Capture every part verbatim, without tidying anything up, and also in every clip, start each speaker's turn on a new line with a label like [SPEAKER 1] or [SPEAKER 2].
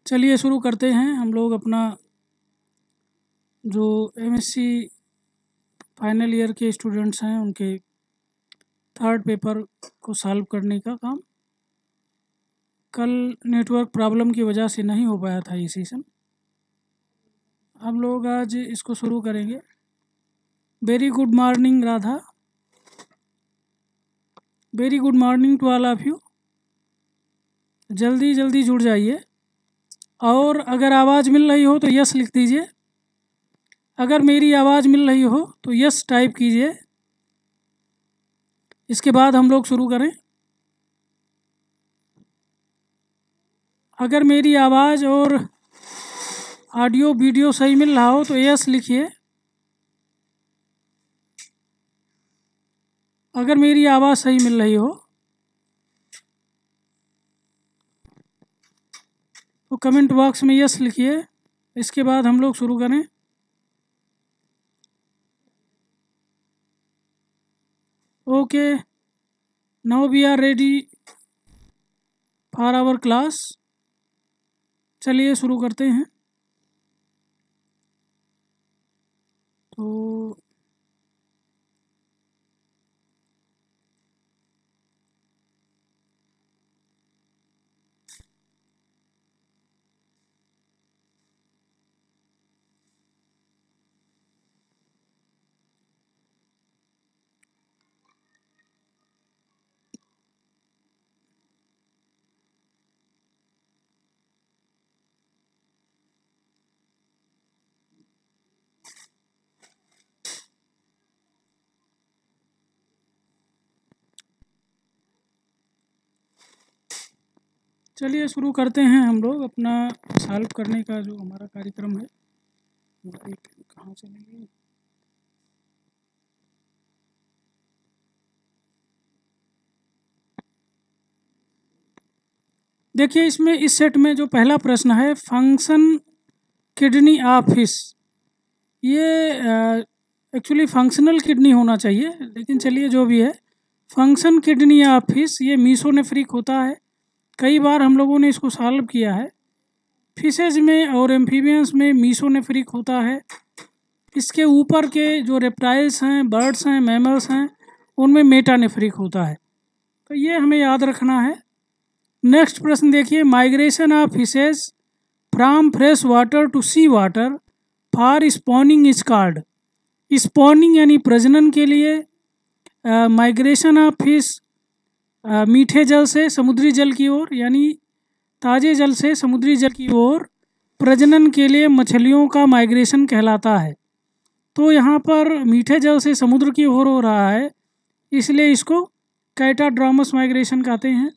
[SPEAKER 1] चलिए शुरू करते हैं। हम लोग अपना जो एमएससी फाइनल ईयर के स्टूडेंट्स हैं उनके थर्ड पेपर को सॉल्व करने का काम कल नेटवर्क प्रॉब्लम की वजह से नहीं हो पाया था ये सेशन। हम लोग आज इसको शुरू करेंगे। Very good morning Radha, very good morning to all of you. जल्दी जल्दी जुड़ जाइए और अगर आवाज़ मिल रही हो तो यस लिख दीजिए। अगर मेरी आवाज़ मिल रही हो तो यस टाइप कीजिए। इसके बाद हम लोग शुरू करें। अगर मेरी आवाज़ और ऑडियो वीडियो सही मिल रहा हो तो यस लिखिए। अगर मेरी आवाज़ सही मिल रही हो तो कमेंट बॉक्स में यस लिखिए। इसके बाद हम लोग शुरू करें। Okay, now we are ready for our class. चलिए शुरू करते हैं। तो चलिए शुरू करते हैं हम लोग अपना सॉल्व करने का जो हमारा कार्यक्रम है। एक कहाँ चली गई? देखिए, इसमें इस सेट में जो पहला प्रश्न है, फंक्शन किडनी ऑफ फिश, ये एक्चुअली फंक्शनल किडनी होना चाहिए, लेकिन चलिए जो भी है। फंक्शन किडनी ऑफ फिश ये मीसोनेफ्रिक होता है। कई बार हम लोगों ने इसको सॉल्व किया है। फिशेज में और एम्फीबियंस में मीसोनेफ्रिक होता है। इसके ऊपर के जो रेप्टाइल्स हैं, बर्ड्स हैं, मैमल्स हैं, उनमें मेटानेफ्रिक होता है। तो ये हमें याद रखना है। नेक्स्ट प्रश्न देखिए, migration of fishes from fresh water to sea water for spawning is called. Spawning यानी प्रजनन के लिए माइग्रेशन ऑफ फिश मीठे जल से समुद्री जल की ओर यानी ताज़े जल से समुद्री जल की ओर प्रजनन के लिए मछलियों का माइग्रेशन कहलाता है। तो यहाँ पर मीठे जल से समुद्र की ओर हो रहा है, इसलिए इसको कैटाड्रामस माइग्रेशन कहते हैं।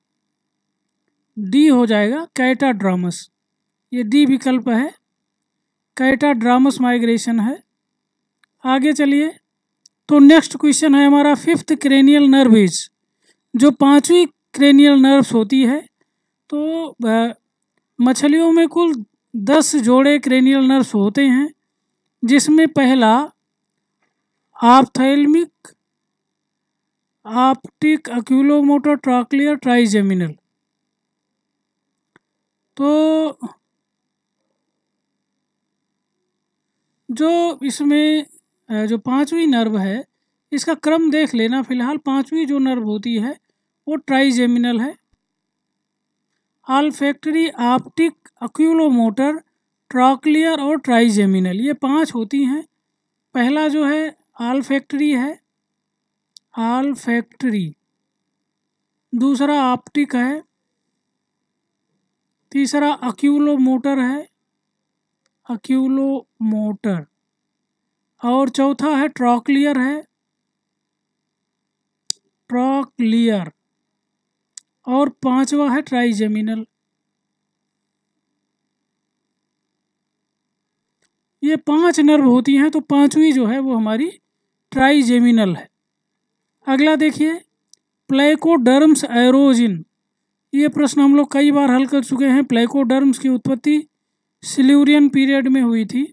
[SPEAKER 1] डी हो जाएगा कैटाड्रामस, ये डी विकल्प है, कैटाड्रामस माइग्रेशन है। आगे चलिए। तो नेक्स्ट क्वेश्चन है हमारा, फिफ्थ क्रेनियल नर्व इज, जो पांचवी क्रेनियल नर्व्स होती है। तो मछलियों में कुल दस जोड़े क्रेनियल नर्व्स होते हैं, जिसमें पहला ophthalmic, optic, oculomotor, trochlear, trigeminal. तो जो इसमें जो पांचवी नर्व है, इसका क्रम देख लेना। फिलहाल पांचवी जो नर्व होती है वो ट्राइजेमिनल है। ऑल्फैक्टरी, ऑप्टिक, ऑक्यूलोमोटर, ट्रॉक्लियर और ट्राइजेमिनल, ये पांच होती हैं। पहला जो है ऑल्फैक्टरी है, ऑल्फैक्टरी। दूसरा ऑप्टिक है, तीसरा ऑक्यूलोमोटर है, ऑक्यूलोमोटर, और चौथा है ट्रॉक्लियर है, ट्रॉक्लियर, और पांचवा है ट्राइजेमिनल। ये पांच नर्व होती हैं, तो पांचवी जो है वो हमारी ट्राइजेमिनल है। अगला देखिए, प्लेकोडर्म्स एरोजिन। ये प्रश्न हम लोग कई बार हल कर चुके हैं। प्लेकोडर्म्स की उत्पत्ति सिल्यूरियन पीरियड में हुई थी,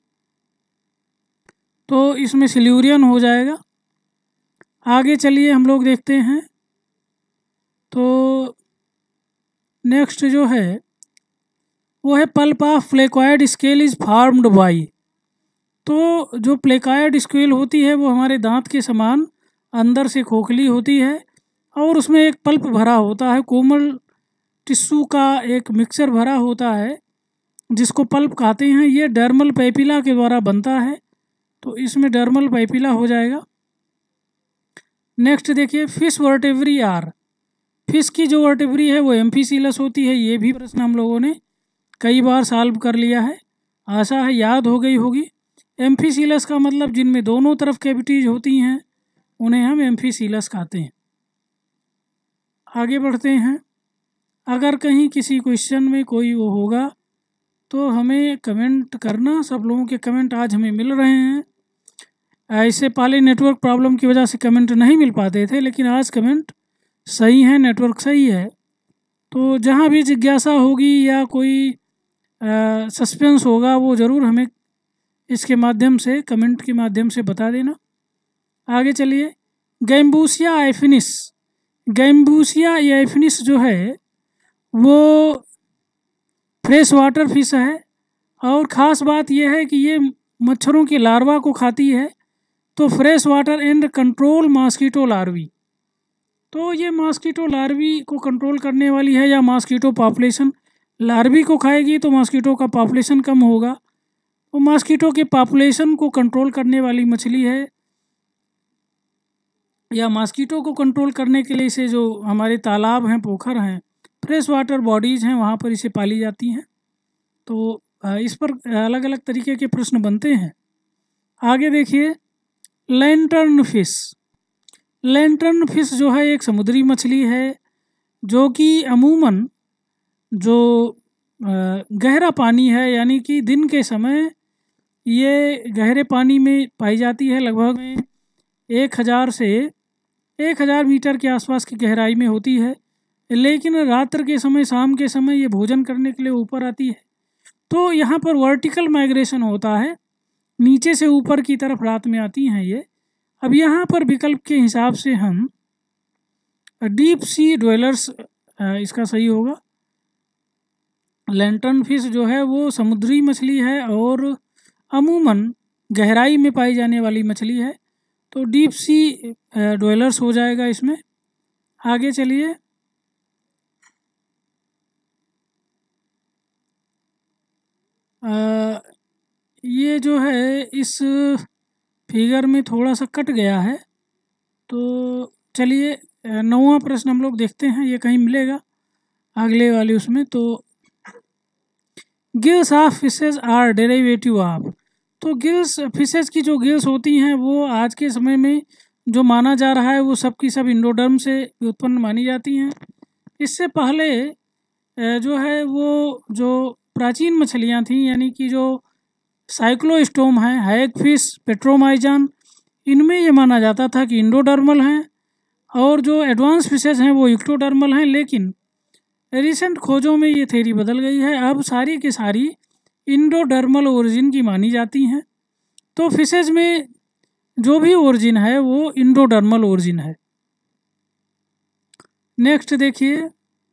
[SPEAKER 1] तो इसमें सिल्यूरियन हो जाएगा। आगे चलिए हम लोग देखते हैं। तो नेक्स्ट जो है वो है pulp of placoid scale is formed by. तो जो प्लेकॉइड स्केल होती है वो हमारे दांत के समान अंदर से खोखली होती है और उसमें एक पल्प भरा होता है, कोमल टिश्यू का एक मिक्सचर भरा होता है जिसको पल्प कहते हैं। ये डर्मल पैपिला के द्वारा बनता है, तो इसमें डर्मल पैपिला हो जाएगा। नेक्स्ट देखिए, फिश वर्टेब्री आर। फिश की जो वर्टेब्री है वो एम्फीसिलस होती है। ये भी प्रश्न हम लोगों ने कई बार सॉल्व कर लिया है, आशा है याद हो गई होगी। एम्फीसिलस का मतलब जिनमें दोनों तरफ कैविटीज होती हैं उन्हें हम एम्फीसिलस कहते हैं। आगे बढ़ते हैं। अगर कहीं किसी क्वेश्चन में कोई वो होगा तो हमें कमेंट करना। सब लोगों के कमेंट आज हमें मिल रहे हैं। इससे पहले नेटवर्क प्रॉब्लम की वजह से कमेंट नहीं मिल पाते थे, लेकिन आज कमेंट सही है, नेटवर्क सही है। तो जहाँ भी जिज्ञासा होगी या कोई सस्पेंस होगा वो ज़रूर हमें इसके माध्यम से, कमेंट के माध्यम से बता देना। आगे चलिए, गैम्बूसिया एफिनिस। गैम्बूसिया एफिनिस जो है वो फ्रेश वाटर फिश है और ख़ास बात यह है कि ये मच्छरों के लार्वा को खाती है। तो fresh water and control mosquito larvae. तो ये मॉस्किटो लार्वी को कंट्रोल करने वाली है, या मॉस्किटो पॉपुलेशन लार्वी को खाएगी तो मॉस्किटो का पॉपुलेशन कम होगा। वो मॉस्किटो के पॉपुलेशन को कंट्रोल करने वाली मछली है, या मॉस्किटो को कंट्रोल करने के लिए इसे जो हमारे तालाब हैं, पोखर हैं, फ्रेश वाटर बॉडीज़ हैं, वहाँ पर इसे पाली जाती हैं। तो इस पर अलग अलग तरीके के प्रश्न बनते हैं। आगे देखिए, लैंटर्न फिश। लैंटर्न फिश जो है एक समुद्री मछली है जो कि अमूमन जो गहरा पानी है, यानी कि दिन के समय ये गहरे पानी में पाई जाती है। लगभग में एक हज़ार से एक हज़ार मीटर के आसपास की गहराई में होती है, लेकिन रात्र के समय, शाम के समय ये भोजन करने के लिए ऊपर आती है। तो यहाँ पर वर्टिकल माइग्रेशन होता है, नीचे से ऊपर की तरफ रात में आती हैं ये। अब यहाँ पर विकल्प के हिसाब से हम डीप सी ड्वेलर्स, इसका सही होगा। लैंटर्न फिश जो है वो समुद्री मछली है और अमूमन गहराई में पाई जाने वाली मछली है, तो डीप सी ड्वेलर्स हो जाएगा इसमें। आगे चलिए, आ, ये जो है इस फिगर में थोड़ा सा कट गया है, तो चलिए नौवां प्रश्न हम लोग देखते हैं, ये कहीं मिलेगा अगले वाली उसमें। तो gills of fishes are derivative of. तो गिल्स, फिशेज की जो गिल्स होती हैं वो आज के समय में जो माना जा रहा है वो सब की सब इंडोडर्म से उत्पन्न मानी जाती हैं। इससे पहले जो है वो जो प्राचीन मछलियाँ थीं, यानी कि जो साइक्लोस्टोम हैं, हैगफिश, पेट्रोमाइजान, इनमें ये माना जाता था कि इंडोडर्मल हैं, और जो एडवांस फिशेज हैं वो इक्टोडर्मल हैं। लेकिन रिसेंट खोजों में ये थ्योरी बदल गई है, अब सारी की सारी इंडोडर्मल ओरिजिन की मानी जाती हैं। तो फिशेज में जो भी ओरिजिन है वो इंडोडर्मल ओरिजिन है। नेक्स्ट देखिए,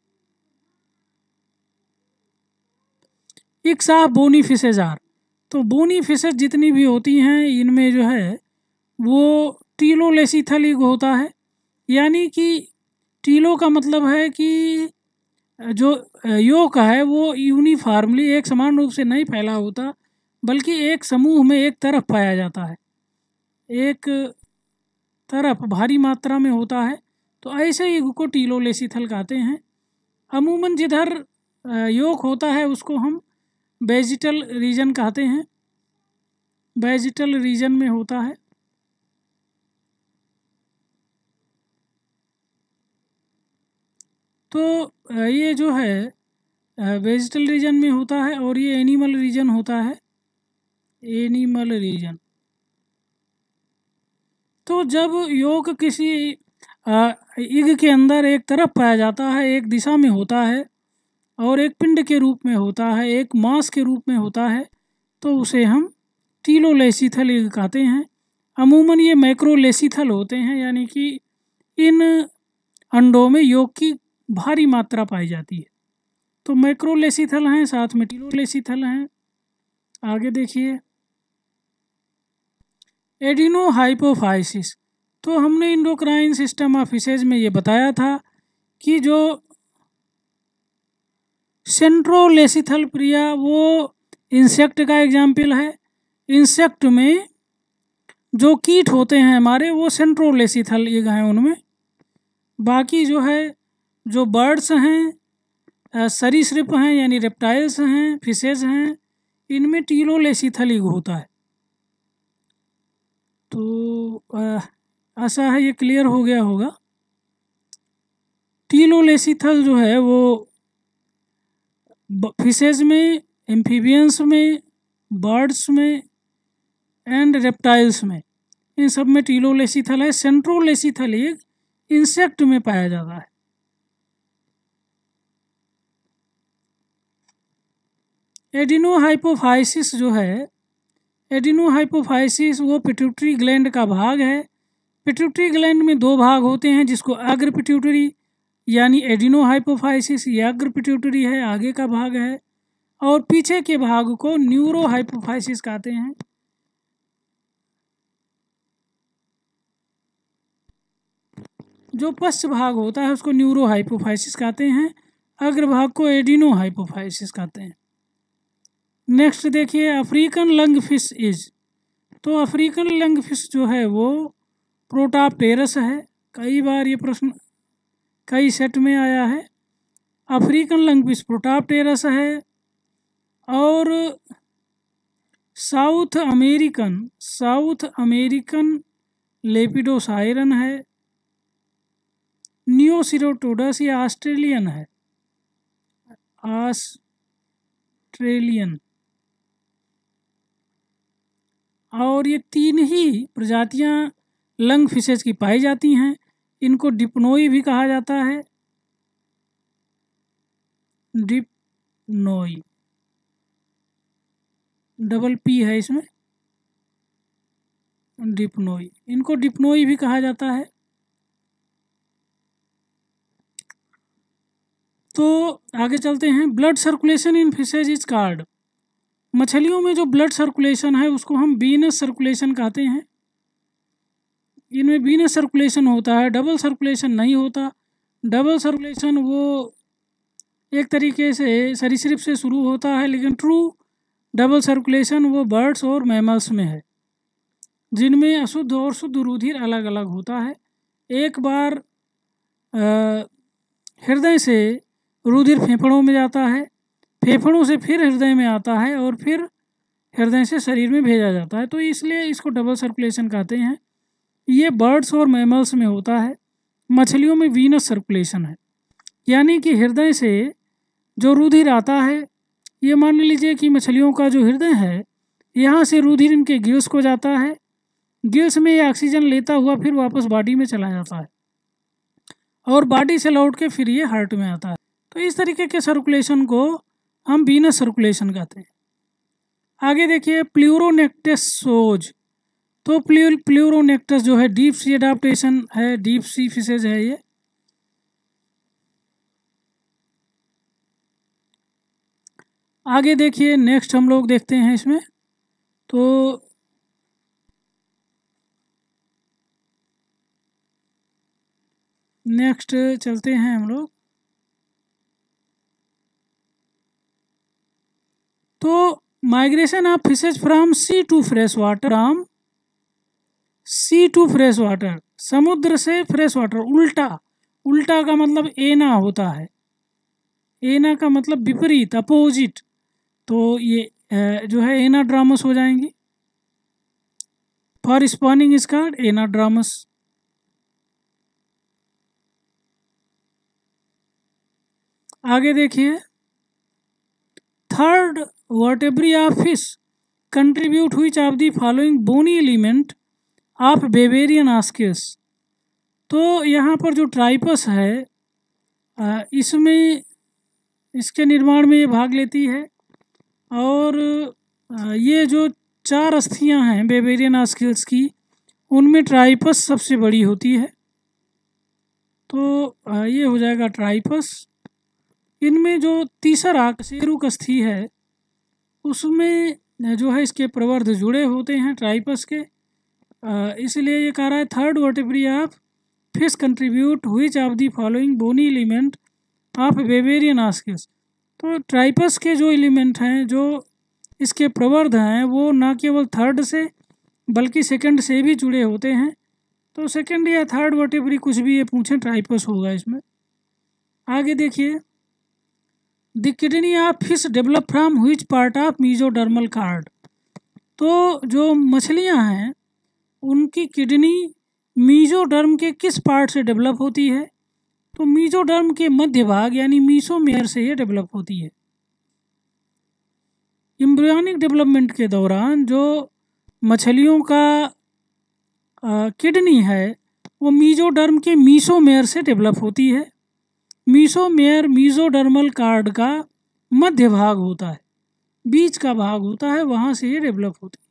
[SPEAKER 1] eggs of bony fishes are. तो बोनी फिशेज जितनी भी होती हैं इनमें जो है वो टीलोलेसिथल इग होता है, यानी कि टीलो का मतलब है कि जो योक है वो यूनिफॉर्मली, एक समान रूप से नहीं फैला होता, बल्कि एक समूह में एक तरफ पाया जाता है, एक तरफ भारी मात्रा में होता है। तो ऐसे ही को टीलोलेसिथल कहते हैं। अमूमन जिधर योक होता है उसको हम वेजिटल रीजन कहते हैं, वेजिटल रीजन में होता है। तो ये जो है वेजिटल रीजन में होता है, और ये एनिमल रीजन होता है, एनिमल रीजन। तो जब योग किसी इग के अंदर एक तरफ पाया जाता है, एक दिशा में होता है, और एक पिंड के रूप में होता है, एक मास के रूप में होता है, तो उसे हम टीलोलेसिथल इग कहते हैं। अमूमन ये मैक्रोलेसिथल होते हैं, यानी कि इन अंडों में योग की भारी मात्रा पाई जाती है। तो मैक्रोलेसिथल हैं, साथ में टीलोलेसिथल हैं। आगे देखिए एडिनो हाइपोफाइसिस। तो हमने इंडोक्राइन सिस्टम ऑफ फिशेज में ये बताया था कि जो सेंट्रोलेसिथल प्रिया वो इंसेक्ट का एग्जाम्पल है। इंसेक्ट में जो कीट होते हैं हमारे वो सेंट्रोलेसिथल एग हैं उनमें। बाकी जो है जो बर्ड्स हैं, सरीसृप हैं यानी रेप्टाइल्स हैं, फिशेज हैं, इनमें टीलोलेसिथल एग होता है। तो आशा है ये क्लियर हो गया होगा। टीलोलेसिथल जो है वो फिशेज में, एम्फीबियंस में, बर्ड्स में एंड रेप्टाइल्स में, इन सब में टीलोलेसिथल है। सेंट्रोलेसिथल एग इंसेक्ट में पाया जाता है। एडिनोहाइपोफाइसिस जो है, एडिनोहाइपोफाइसिस वो पिट्यूटरी ग्लैंड का भाग है। पिट्यूटरी ग्लैंड में दो भाग होते हैं, जिसको अग्र पिट्यूटरी यानी एडिनोहाइपोफाइसिस ये अग्र पिट्यूटरी है, आगे का भाग है, और पीछे के भाग को न्यूरोहाइपोफाइसिस कहते हैं। जो पश्च भाग होता है उसको न्यूरोहाइपोफाइसिस कहते हैं, अग्रभाग को एडिनोहाइपोफाइसिस कहते हैं। नेक्स्ट देखिए अफ्रीकन लंग फिश इज। तो अफ्रीकन लंग फिश जो है वो प्रोटाप्टेरस है। कई बार ये प्रश्न कई सेट में आया है। अफ्रीकन लंग फिश प्रोटाप्टेरस है। और South American South American Lepidosiren है। नियोसिरोटोडस ये ऑस्ट्रेलियन है, ऑस्ट्रेलियन। और ये तीन ही प्रजातियां लंग फिशेज की पाई जाती हैं। इनको डिप्नोई भी कहा जाता है, डिप्नोई, डबल पी है इसमें, डिप्नोई। इनको डिप्नोई भी कहा जाता है। तो आगे चलते हैं। Blood circulation in fishes is called. मछलियों में जो ब्लड सर्कुलेशन है उसको हम वीनस सर्कुलेशन कहते हैं। इनमें वीनस सर्कुलेशन होता है, डबल सर्कुलेशन नहीं होता। डबल सर्कुलेशन वो एक तरीके से सरीसृप से शुरू होता है, लेकिन ट्रू डबल सर्कुलेशन वो बर्ड्स और मैमल्स में है, जिनमें अशुद्ध और शुद्ध रुधिर अलग अलग होता है। एक बार हृदय से रुधिर फेफड़ों में जाता है, फेफड़ों से फिर हृदय में आता है, और फिर हृदय से शरीर में भेजा जाता है। तो इसलिए इसको डबल सर्कुलेशन कहते हैं। ये बर्ड्स और मैमल्स में होता है। मछलियों में वीनस सर्कुलेशन है, यानी कि हृदय से जो रुधिर आता है, ये मान लीजिए कि मछलियों का जो हृदय है, यहाँ से रुधिर इनके गिल्स को जाता है। गिल्स में ये ऑक्सीजन लेता हुआ फिर वापस बॉडी में चला जाता है, और बॉडी से लौट के फिर ये हार्ट में आता है। तो इस तरीके के सर्कुलेशन को हम वीनस सर्कुलेशन कहते हैं। आगे देखिए प्लूरोनेक्टस सोज। तो प्लू प्लूरोनेक्टस जो है डीप सी एडाप्टेशन है, डीप सी फिशेज है ये। आगे देखिए नेक्स्ट हम लोग देखते हैं इसमें। तो नेक्स्ट चलते हैं हम लोग। तो migration of fishes from sea to fresh water, from sea to fresh water, समुद्र से फ्रेश वाटर। उल्टा उल्टा का मतलब एना होता है, एना का मतलब विपरीत, अपोजिट। तो ये जो है एनाड्रामस हो जाएंगी। For spawning is called anadromous. आगे देखिए third vertebrae of fish contribute which of the following bony element of Weberian ossicles. तो यहाँ पर जो ट्राइपस है इसमें इसके निर्माण में ये भाग लेती है, और ये जो चार अस्थियां हैं बेवेरियन ऑस्कियस की, उनमें ट्राइपस सबसे बड़ी होती है। तो ये हो जाएगा ट्राइपस। इनमें जो तीसरा कशेरुकस्थी है उसमें जो है इसके प्रवर्ध जुड़े होते हैं ट्राइपस के, इसलिए ये कह रहा है third vertebrae of fish contribute which of the following bony element of Weberian ossicles. तो ट्राइपस के जो एलिमेंट हैं, जो इसके प्रवर्ध हैं, वो ना केवल थर्ड से बल्कि सेकंड से भी जुड़े होते हैं। तो सेकंड या थर्ड वर्टेब्री कुछ भी ये पूछें, ट्राइपस होगा इसमें। आगे देखिए, the kidney of fish develop from which part of mesodermal cord. तो जो मछलियां हैं उनकी किडनी मीजोडर्म के किस पार्ट से डेवलप होती है? तो मीजोडर्म के मध्य भाग यानी मीसोमेयर से ये डेवलप होती है। एम्ब्रियोनिक डेवलपमेंट के दौरान जो मछलियों का आ, किडनी है वो मीजोडर्म के मीसोमेयर से डेवलप होती है। मीसोमेयर मीजोडर्मल कार्ड का मध्य भाग होता है, बीच का भाग होता है, वहाँ से ये डेवलप होती है।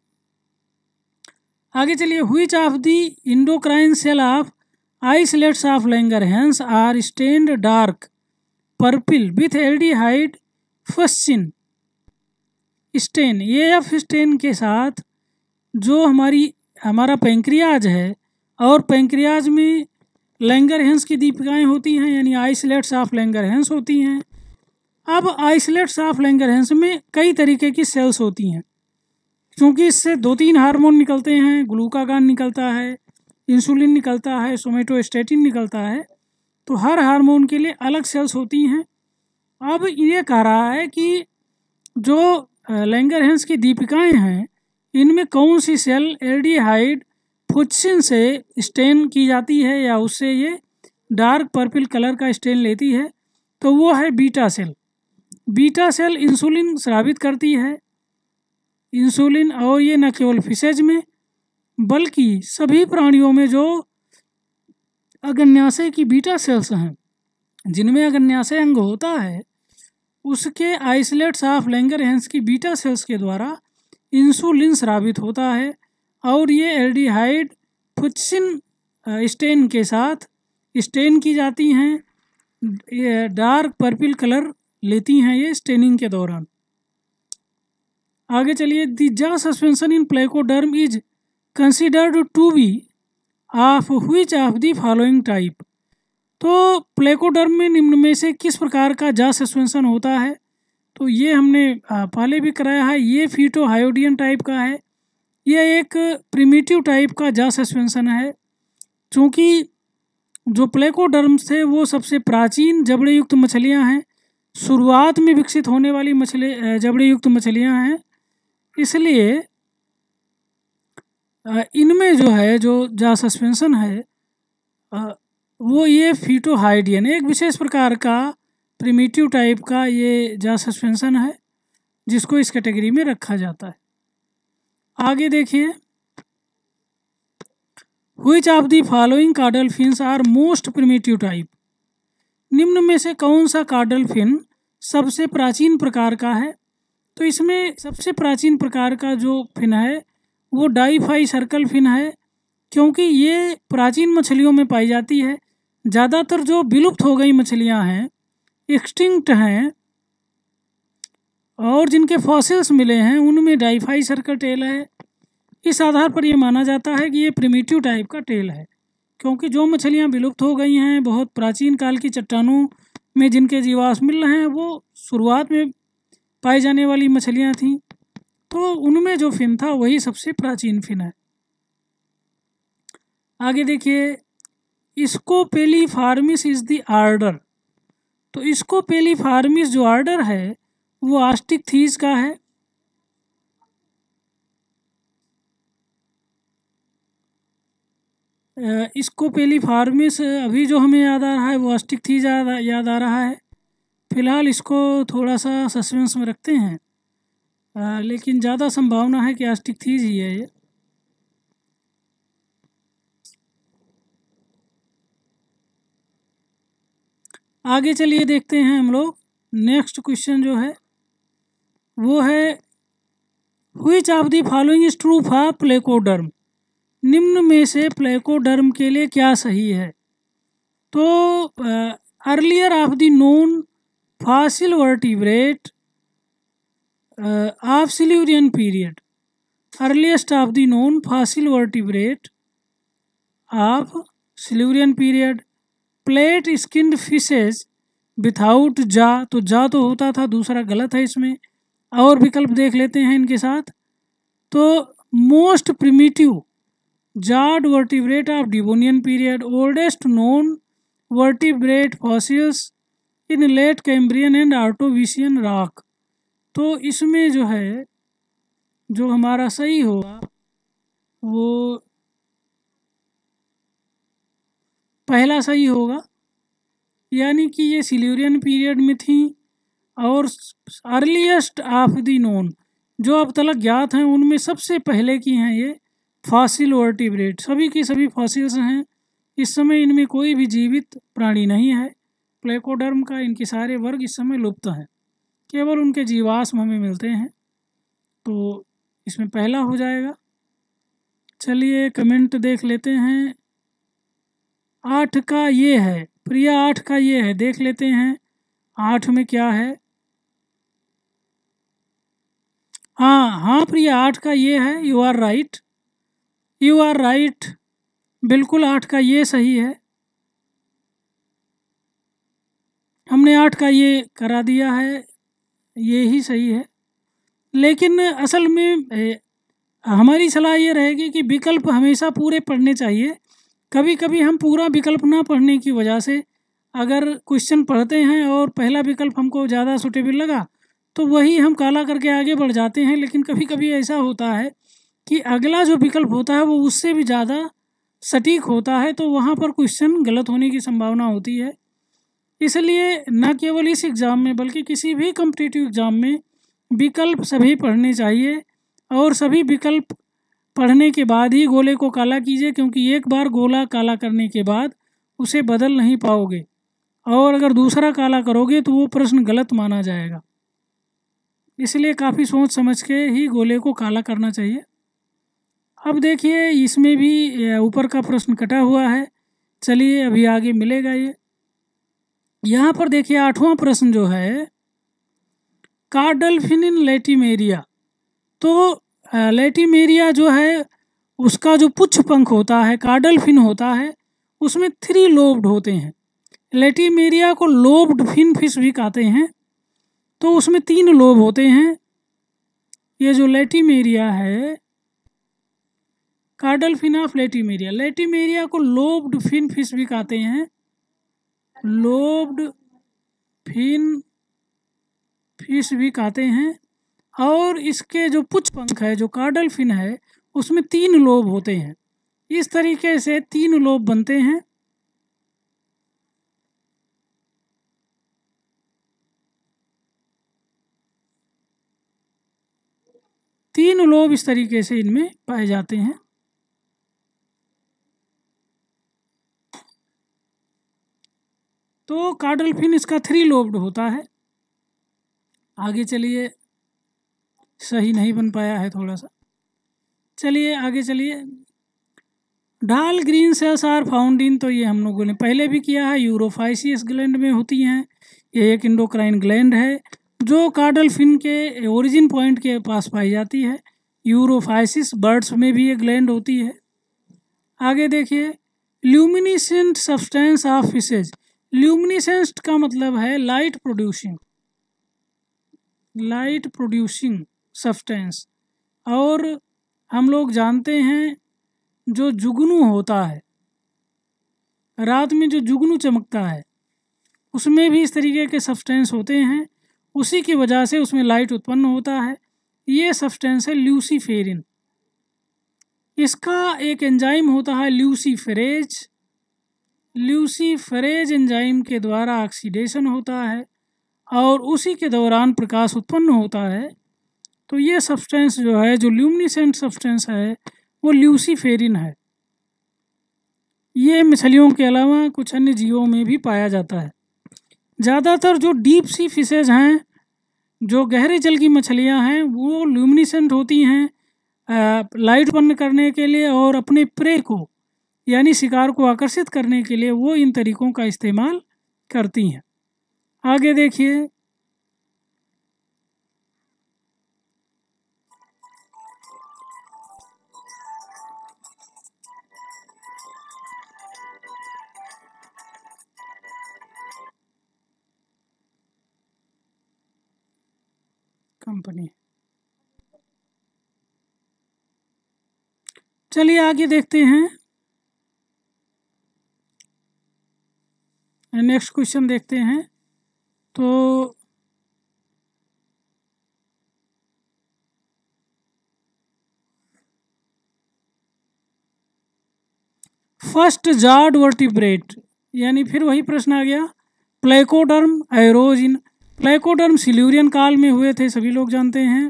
[SPEAKER 1] आगे चलिए, which of the endocrine cell of islets of Langerhans are stained dark purple with aldehyde fuchsin stain. ये एफ स्टेन के साथ जो हमारी हमारा पेंक्रियाज है, और पेंक्रियाज में लैंगरहैंस की दीपिकाएँ होती हैं यानी आइसलेट्स ऑफ लैंगरहैंस होती हैं। अब आइसलेट्स ऑफ लैंगरहैंस में कई तरीके की सेल्स होती हैं, क्योंकि इससे दो तीन हार्मोन निकलते हैं, ग्लूकागान निकलता है, इंसुलिन निकलता है, सोमेटोस्टेटिन निकलता है, तो हर हार्मोन के लिए अलग सेल्स होती हैं। अब ये कह रहा है कि जो लैंगरहैंस की दीपिकाएं हैं इनमें कौन सी सेल एल्डिहाइड फुस्सिन से स्टेन की जाती है या उससे ये डार्क पर्पल कलर का स्टेन लेती है, तो वो है beta cell. Beta cell insulin स्रावित करती है, इंसुलिन, और ये न केवल फिशेज में बल्कि सभी प्राणियों में जो अग्न्याशय की बीटा सेल्स हैं, जिनमें अग्न्याशय अंग होता है, उसके आइसलेट्स ऑफ लैंगरहैंस की बीटा सेल्स के द्वारा इंसुलिन स्रावित होता है, और ये एल्डिहाइड फुस्सिन स्टेन के साथ स्टेन की जाती हैं, ये डार्क पर्पल कलर लेती हैं ये स्टेनिंग के दौरान। आगे चलिए, the jaw suspension in placoderm is considered to be of which of the following type. तो प्लेकोडर्म में निम्न में से किस प्रकार का जा सस्पेंशन होता है? तो ये हमने पहले भी कराया है, ये फीटोहायोडियन टाइप का है। यह एक प्रिमिटिव टाइप का जा सस्पेंशन है, क्योंकि जो प्लेकोडर्म थे वो सबसे प्राचीन जबड़े युक्त मछलियां हैं, शुरुआत में विकसित होने वाली मछली जबड़े युक्त मछलियां हैं, इसलिए इनमें जो है जो जा सस्पेंशन है वो ये फीटोहाइडियन, एक विशेष प्रकार का प्रिमिटिव टाइप का ये जा सस्पेंशन है जिसको इस कैटेगरी में रखा जाता है। आगे देखिए, which of the following caudal fins are most primitive type. निम्न में से कौन सा कार्डल फिन सबसे प्राचीन प्रकार का है? तो इसमें सबसे प्राचीन प्रकार का जो फिन है वो डाईफाई सर्कल फिन है, क्योंकि ये प्राचीन मछलियों में पाई जाती है। ज़्यादातर जो विलुप्त हो गई मछलियां हैं, एक्सटिंक्ट हैं, और जिनके फॉसिल्स मिले हैं उनमें डाईफाई सर्कल टेल है। इस आधार पर यह माना जाता है कि ये प्रिमिटिव टाइप का टेल है, क्योंकि जो मछलियां विलुप्त हो गई हैं, बहुत प्राचीन काल की चट्टानों में जिनके जीवाश्म मिल रहे हैं, वो शुरुआत में पाई जाने वाली मछलियां थीं, तो उनमें जो फिन था वही सबसे प्राचीन फिन है। आगे देखिए, स्कोपेलिफॉर्मिस इज द आर्डर। तो स्कोपेलिफॉर्मिस जो आर्डर है वो आस्टिकथीज का है। स्कोपेलिफॉर्मिस अभी जो हमें याद आ रहा है वो आस्टिकथीज याद आ रहा है। फिलहाल इसको थोड़ा सा सस्पेंस में रखते हैं, आ, लेकिन ज़्यादा संभावना है कि आस्टिकथीज ही है ये। आगे चलिए देखते हैं हम लोग, नेक्स्ट क्वेश्चन जो है वो है which of the following is true for placoderm. निम्न में से प्लेकोडर्म के लिए क्या सही है? तो earlier of the known fossil vertebrate of Silurian period, earliest of the known fossil vertebrate of Silurian period, plate skinned fishes without jaw, तो जा तो होता था, दूसरा गलत है इसमें, और विकल्प देख लेते हैं इनके साथ। तो most primitive jawed vertebrate of Devonian period, oldest known vertebrate fossils in late Cambrian and Ordovician rock. तो इसमें जो है जो हमारा सही होगा वो पहला सही होगा, यानी कि ये सिल्यूरियन पीरियड में थी और अर्लीस्ट ऑफ द नोन, जो अब तक ज्ञात हैं उनमें सबसे पहले की हैं ये फॉसिल वर्टिब्रेट, सभी की सभी फॉसिल्स हैं। इस समय इनमें कोई भी जीवित प्राणी नहीं है, प्लेकोडर्म का इनके सारे वर्ग इस समय लुप्त हैं, केवल उनके जीवाश्म हमें मिलते हैं। तो इसमें पहला हो जाएगा। चलिए कमेंट देख लेते हैं। आठ का ये है, प्रिया आठ का ये है, देख लेते हैं आठ में क्या है। हाँ हाँ प्रिया आठ का ये है, you are right, you are right, बिल्कुल आठ का ये सही है, हमने आठ का ये करा दिया है, ये ही सही है। लेकिन असल में ए, हमारी सलाह ये रहेगी कि विकल्प हमेशा पूरे पढ़ने चाहिए। कभी कभी हम पूरा विकल्प ना पढ़ने की वजह से अगर क्वेश्चन पढ़ते हैं और पहला विकल्प हमको ज़्यादा सूटेबल लगा तो वही हम काला करके आगे बढ़ जाते हैं, लेकिन कभी कभी ऐसा होता है कि अगला जो विकल्प होता है वो उससे भी ज़्यादा सटीक होता है, तो वहाँ पर क्वेश्चन गलत होने की संभावना होती है। इसलिए न केवल इस एग्ज़ाम में बल्कि किसी भी कॉम्पिटिटिव एग्ज़ाम में विकल्प सभी पढ़ने चाहिए, और सभी विकल्प पढ़ने के बाद ही गोले को काला कीजिए, क्योंकि एक बार गोला काला करने के बाद उसे बदल नहीं पाओगे, और अगर दूसरा काला करोगे तो वो प्रश्न गलत माना जाएगा। इसलिए काफ़ी सोच समझ के ही गोले को काला करना चाहिए। अब देखिए इसमें भी ऊपर का प्रश्न कटा हुआ है, चलिए अभी आगे मिलेगा ये। यहाँ पर देखिए आठवां प्रश्न जो है, कार्डल्फिन इन लैटिमेरिया। तो लैटिमेरिया जो है उसका जो पुच्छ पंख होता है, कार्डल्फिन होता है, उसमें थ्री लोब्ड होते हैं। लैटिमेरिया को लोब्ड फिन फिश भी कहते हैं, तो उसमें तीन लोब होते हैं। ये जो लैटिमेरिया है, कार्डल्फिन ऑफ लैटिमेरिया, लैटिमेरिया को लोब्ड फिन फिश भी कहते हैं, लोब्ड फिन फिश भी कहते हैं। और इसके जो पुच्छ पंख है, जो कार्डल फिन है, उसमें तीन लोब होते हैं। इस तरीके से तीन लोब बनते हैं। तीन लोब इस तरीके से इनमें पाए जाते हैं। तो कार्डल फिन इसका थ्री लोब्ड होता है। आगे चलिए, सही नहीं बन पाया है थोड़ा सा, चलिए आगे चलिए। Dahlgren cells are found in, तो ये हम लोगों ने पहले भी किया है, यूरोफाइसियस ग्लैंड में होती हैं। ये एक इंडोक्राइन ग्लैंड है जो कार्डल फिन के ओरिजिन पॉइंट के पास पाई जाती है। यूरोफाइसिस बर्ड्स में भी ये ग्लैंड होती है। आगे देखिए, luminescent substance of fishes. Luminescent का मतलब है light producing, light producing substance. और हम लोग जानते हैं जो जुगनू होता है, रात में जो जुगनू चमकता है, उसमें भी इस तरीके के सब्सटेंस होते हैं, उसी की वजह से उसमें लाइट उत्पन्न होता है। ये सब्सटेंस है ल्यूसीफेरिन। इसका एक एंजाइम होता है ल्यूसीफेरेज। ल्यूसीफेरेज एंजाइम के द्वारा ऑक्सीडेशन होता है और उसी के दौरान प्रकाश उत्पन्न होता है। तो ये सब्सटेंस जो है, जो ल्यूमिनिसेंट सब्सटेंस है, वो ल्यूसीफेरिन है। ये मछलियों के अलावा कुछ अन्य जीवों में भी पाया जाता है। ज़्यादातर जो डीप सी फिशेज हैं, जो गहरे जल की मछलियां हैं, वो ल्यूमिनिसेंट होती हैं लाइट उत्पन्न करने के लिए, और अपने प्रे को यानी शिकार को आकर्षित करने के लिए वो इन तरीकों का इस्तेमाल करती हैं। आगे देखिए, कंपनी। चलिए आगे देखते हैं, नेक्स्ट क्वेश्चन देखते हैं। तो फर्स्ट जार्ड वर्टिब्रेट, यानी फिर वही प्रश्न आ गया, प्लेकोडर्म एरोज इन, प्लेकोडर्म सिल्यूरियन काल में हुए थे, सभी लोग जानते हैं।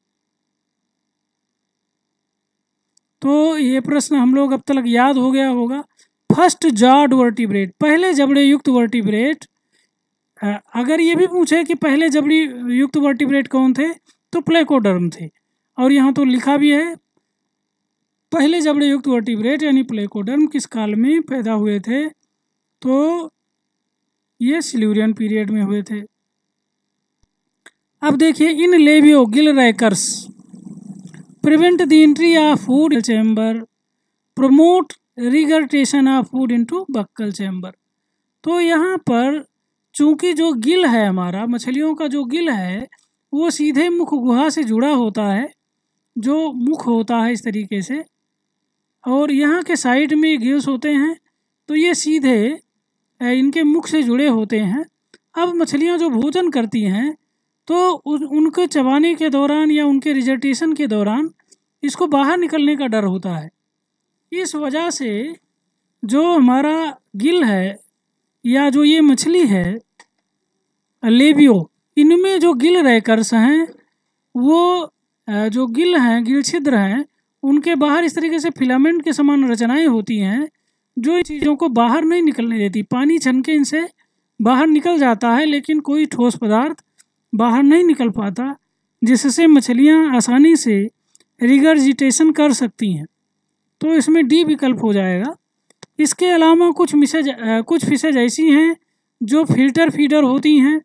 [SPEAKER 1] तो ये प्रश्न हम लोग अब तक याद हो गया होगा। फर्स्ट जार्ड वर्टिब्रेट, पहले जबड़े युक्त वर्टिब्रेट। अगर ये भी पूछे कि पहले जबड़ी युक्त वर्टिब्रेट कौन थे, तो प्लेकोडर्म थे। और यहाँ तो लिखा भी है, पहले जबड़े युक्त वर्टिब्रेट यानी प्लेकोडर्म किस काल में पैदा हुए थे, तो ये सिल्यूरियन पीरियड में हुए थे। अब देखिए, in Labeo gill rakers prevent the entry of food chamber, promote regurgitation of food into buccal chamber. तो यहाँ पर चूंकि जो गिल है हमारा, मछलियों का जो गिल है वो सीधे मुख गुहा से जुड़ा होता है, जो मुख होता है इस तरीके से, और यहाँ के साइड में गिल्स होते हैं, तो ये सीधे इनके मुख से जुड़े होते हैं। अब मछलियाँ जो भोजन करती हैं, तो उन उनके चबाने के दौरान या उनके रिजर्टेशन के दौरान इसको बाहर निकलने का डर होता है। इस वजह से जो हमारा गिल है या जो ये मछली है लेबियो, इनमें जो गिल रैकर्स हैं, वो जो गिल हैं, गिल छिद्र हैं, उनके बाहर इस तरीके से फिलामेंट के समान रचनाएं होती हैं जो इन चीज़ों को बाहर नहीं निकलने देती। पानी छनके इनसे बाहर निकल जाता है, लेकिन कोई ठोस पदार्थ बाहर नहीं निकल पाता, जिससे मछलियाँ आसानी से रिगर्जिटेशन कर सकती हैं। तो इसमें डी विकल्प हो जाएगा। इसके अलावा कुछ मिसेज कुछ फिशेज ऐसी हैं जो फिल्टर फीडर होती हैं।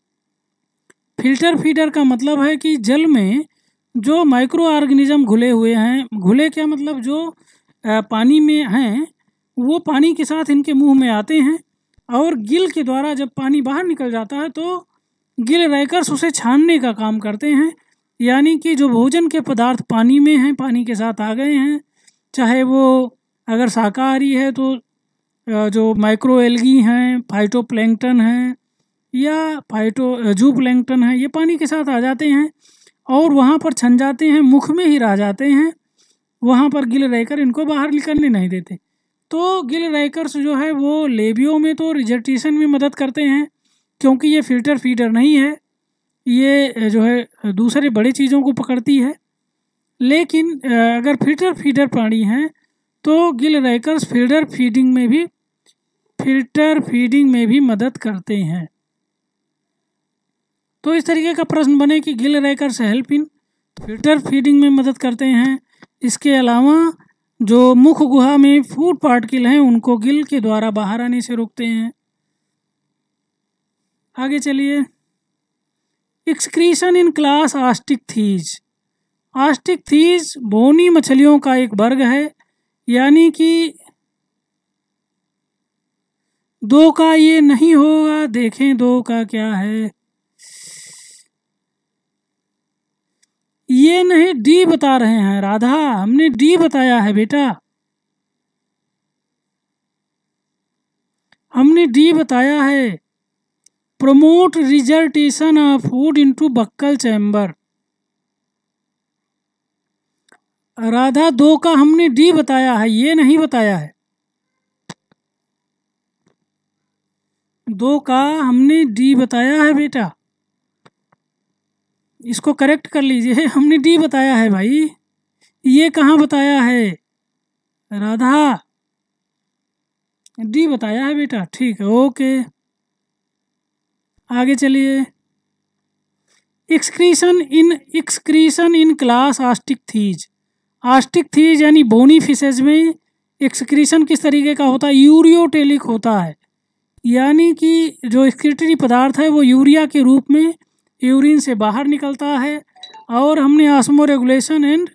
[SPEAKER 1] फिल्टर फीडर का मतलब है कि जल में जो माइक्रो ऑर्गेनिज्म घुले हुए हैं, घुले क्या मतलब जो पानी में हैं, वो पानी के साथ इनके मुंह में आते हैं, और गिल के द्वारा जब पानी बाहर निकल जाता है तो गिल रैकर्स उसे छानने का काम करते हैं। यानी कि जो भोजन के पदार्थ पानी में हैं, पानी के साथ आ गए हैं, चाहे वो अगर शाकाहारी है तो जो माइक्रो एल्गी हैं, फाइटोप्लैंक्टन हैं, या फाइटो जू प्लैंक्टन है, ये पानी के साथ आ जाते हैं और वहाँ पर छन जाते हैं, मुख में ही रह जाते हैं। वहाँ पर गिल रैकर इनको बाहर निकलने नहीं देते। तो गिल रैकर्स जो है वो लेबियो में तो रिजर्टेशन में मदद करते हैं, क्योंकि ये फिल्टर फीडर नहीं है, ये जो है दूसरे बड़े चीज़ों को पकड़ती है। लेकिन अगर फिल्टर फीडर प्राणी हैं तो गिल रैकर्स फिल्टर फीडिंग में भी फिल्टर फीडिंग में भी मदद करते हैं। तो इस तरीके का प्रश्न बने कि gill rakers help in filter feeding में मदद करते हैं। इसके अलावा जो मुख गुहा में फूड पार्टिकल हैं उनको गिल के द्वारा बाहर आने से रोकते हैं। आगे चलिए, एक्सक्रीशन इन क्लास आस्टिकथीज। आस्टिकथीज बोनी मछलियों का एक वर्ग है, यानी कि दो का ये नहीं होगा। देखें दो का क्या है, ये नहीं, डी बता रहे हैं राधा, हमने डी बताया है बेटा, हमने डी बताया है। Promote regurgitation of food into buccal chamber. Radha दो का हमने डी बताया है, ये नहीं बताया है। दो का हमने डी बताया है बेटा, इसको करेक्ट कर लीजिए। हमने डी बताया है भाई, ये कहाँ बताया है राधा, डी बताया है बेटा। ठीक है, ओके आगे चलिए। Excretion in excretion in class Osteichthyes. Osteichthyes यानी बोनी फिशेज में एक्सक्रीशन किस तरीके का होता है, यूरियोटेलिक होता है। यानी कि जो एक्सक्रीटरी पदार्थ है वो यूरिया के रूप में यूरिन से बाहर निकलता है। और हमने osmoregulation and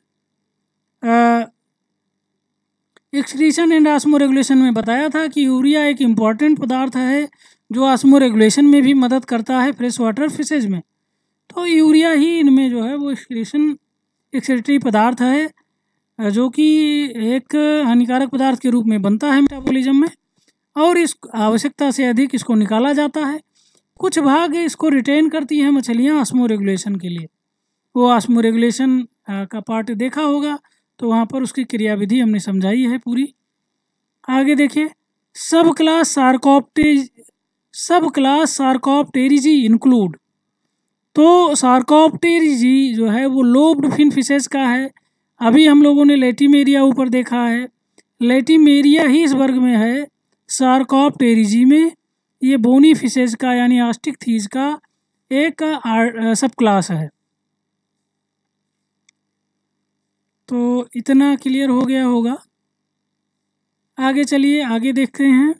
[SPEAKER 1] excretion and osmoregulation में बताया था कि यूरिया एक इम्पॉर्टेंट पदार्थ है जो ऑस्मो रेगुलेशन में भी मदद करता है फ्रेश वाटर फिशेज में। तो यूरिया ही इनमें जो है वो एक्सक्रीशन एक्सक्रीटरी पदार्थ है जो कि एक हानिकारक पदार्थ के रूप में बनता है मेटाबॉलिज्म में, और इस आवश्यकता से अधिक इसको निकाला जाता है। कुछ भाग इसको रिटेन करती हैं मछलियाँ ऑस्मो रेगुलेशन के लिए। वो ऑस्मो रेगुलेशन का पार्ट देखा होगा तो वहाँ पर उसकी क्रियाविधि हमने समझाई है पूरी। आगे देखिए, सब क्लास सार्कोप्टेज सब क्लास सार्कोप्टेरिजी इंक्लूड। तो सार्कोप्टेरिजी जो है वो लोब्ड फिन फिशेज का है। अभी हम लोगों ने लेटिमेरिया ऊपर देखा है, लेटिमेरिया ही इस वर्ग में है। सार्कोप्टेरिजी में ये बोनी फिशेज का यानी आस्टिक थीज का एक सब क्लास है। तो इतना क्लियर हो गया होगा। आगे चलिए आगे देखते हैं।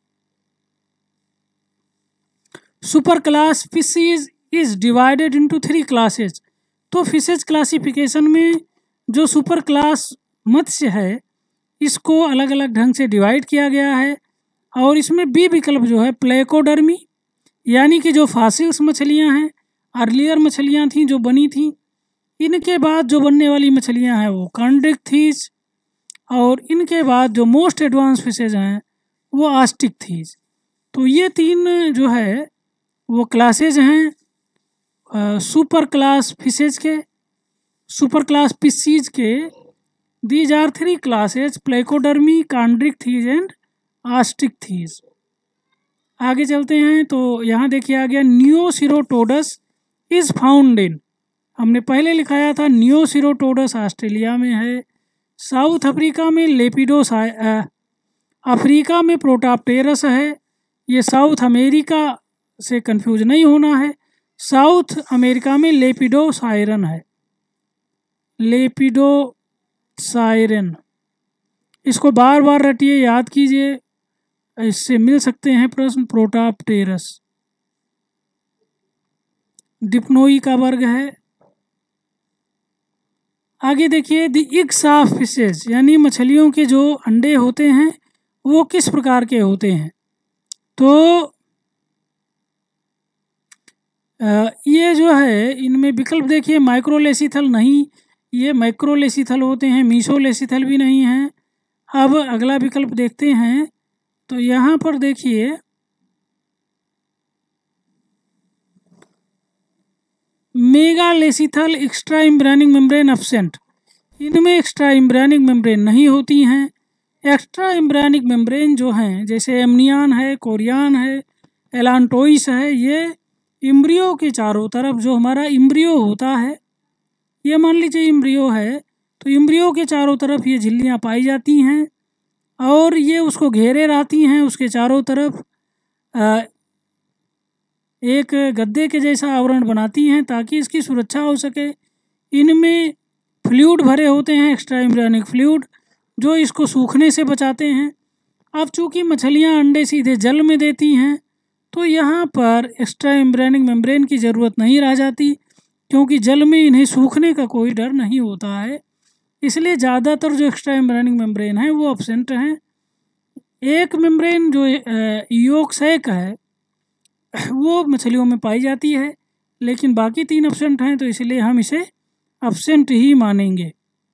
[SPEAKER 1] Super class fishes is divided into three classes. तो फिशेज क्लासिफिकेशन में जो सुपर क्लास मत्स्य है इसको अलग अलग ढंग से डिवाइड किया गया है। और इसमें बी विकल्प जो है प्लेकोडर्मी, यानी कि जो फासिल्स मछलियां हैं, अर्लियर मछलियां थीं जो बनी थीं, इनके बाद जो बनने वाली मछलियां हैं वो कॉन्ड्रिक्थीज, और इनके बाद जो मोस्ट एडवांस फिशेज हैं वो आस्टिक थीज। तो ये तीन जो है वो क्लासेज हैं सुपर क्लास फिशेज के, सुपर क्लास फिशीज के। These are three classes Placodermi, Chondrichthyes and Osteichthyes. आगे चलते हैं तो यहाँ देखिए आ गया नियोसिरोटोडस इज फाउंड इन। हमने पहले लिखाया था नियोसिरोटोडस ऑस्ट्रेलिया में है, साउथ अफ्रीका में लेपिडोस, अफ्रीका में प्रोटाप्टेरस है। ये साउथ अमेरिका से कंफ्यूज नहीं होना है, साउथ अमेरिका में लेपिडोसाइरन है, लेपिडोसाइरन। इसको बार बार रटिए, याद कीजिए, इससे मिल सकते हैं प्रश्न। प्रोटाप्टेरस डिप्नोई का वर्ग है। आगे देखिए, द एग्स ऑफ फिशेज, यानी मछलियों के जो अंडे होते हैं वो किस प्रकार के होते हैं। तो ये जो है इनमें विकल्प देखिए, माइक्रोलेसिथल नहीं, ये मैक्रोलेसिथल होते हैं, मीसोलेसिथल भी नहीं हैं। अब अगला विकल्प देखते हैं तो यहाँ पर देखिए megalecithal extra embryonic membrane absent, इनमें एक्स्ट्रा इम्ब्रानिक मेम्ब्रेन नहीं होती हैं। एक्स्ट्रा इम्ब्रानिक मेम्ब्रेन जो हैं जैसे एमनियान है, कोरियान है, एलांटोइस है, ये इम्ब्रियो के चारों तरफ, जो हमारा इम्ब्रियो होता है, ये मान लीजिए इम्ब्रियो है, तो इम्ब्रियो के चारों तरफ ये झिल्लियाँ पाई जाती हैं और ये उसको घेरे रहती हैं, उसके चारों तरफ आ, एक गद्दे के जैसा आवरण बनाती हैं ताकि इसकी सुरक्षा हो सके। इनमें फ्लूइड भरे होते हैं, एक्स्ट्रा एम्ब्रियोनिक फ्लूइड, जो इसको सूखने से बचाते हैं। अब चूँकि मछलियाँ अंडे सीधे जल में देती हैं तो यहाँ पर एक्स्ट्रा एम्ब्रियोनिक मेम्ब्रेन की ज़रूरत नहीं रह जाती, क्योंकि जल में इन्हें सूखने का कोई डर नहीं होता है। इसलिए ज़्यादातर जो एक्स्ट्रा एम्ब्रियोनिक मेम्ब्रेन है वो एब्सेंट हैं। एक मेम्ब्रेन जो योक सैक है वो मछलियों में पाई जाती है, लेकिन बाकी तीन एब्सेंट हैं, तो इसलिए हम इसे एब्सेंट ही मानेंगे।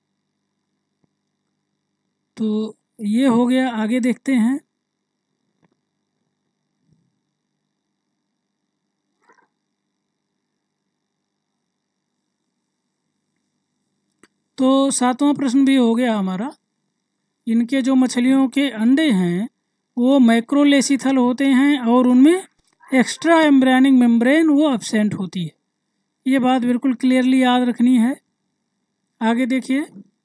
[SPEAKER 1] तो ये हो गया। आगे देखते हैं। तो सातवां प्रश्न भी हो गया हमारा। इनके जो मछलियों के अंडे हैं वो मैक्रोलेसिथल होते हैं और उनमें एक्स्ट्रा एम्ब्रियोनिक मेम्ब्रेन वो एब्सेंट होती है। ये बात बिल्कुल क्लियरली याद रखनी है। आगे देखिए,